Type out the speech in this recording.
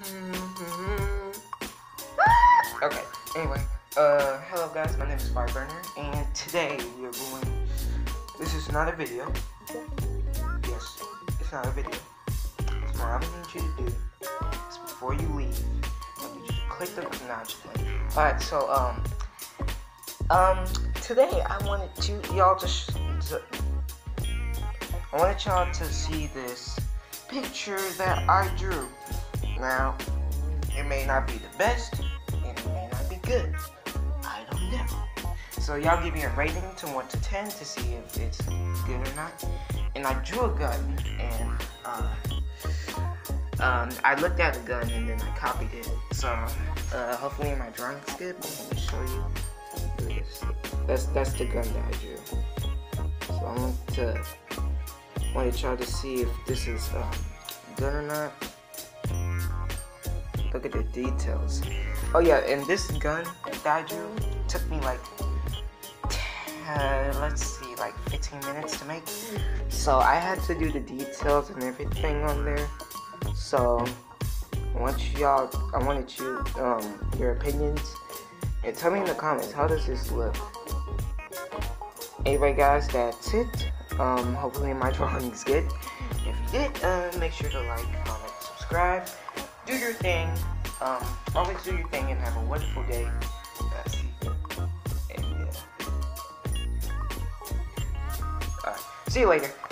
Okay, anyway, hello guys, my name is Fireburner, and today we are going, this is not a video. Yes, it's not a video. So what I need you to do is before you leave, I need you to click the, nah, just playing. Alright, so, today I wanted y'all to see this picture that I drew. Now, it may not be the best, and it may not be good. I don't know. So y'all give me a rating to 1 to 10 to see if it's good or not. And I drew a gun, and I looked at the gun and then I copied it. So hopefully my drawing's good. Let me show you. Look at this. That's the gun that I drew. So I want to try to see if this is good or not. Look at the details. Oh yeah, and this gun that I drew took me like, let's see, like 15 minutes to make. So I had to do the details and everything on there. So I wanted your opinions, and tell me in the comments, how does this look? Anyway guys, that's it. Hopefully my drawing's good. If you did, make sure to like, comment, subscribe. Do your thing. Always do your thing and have a wonderful day. And yeah. Alright. See you later.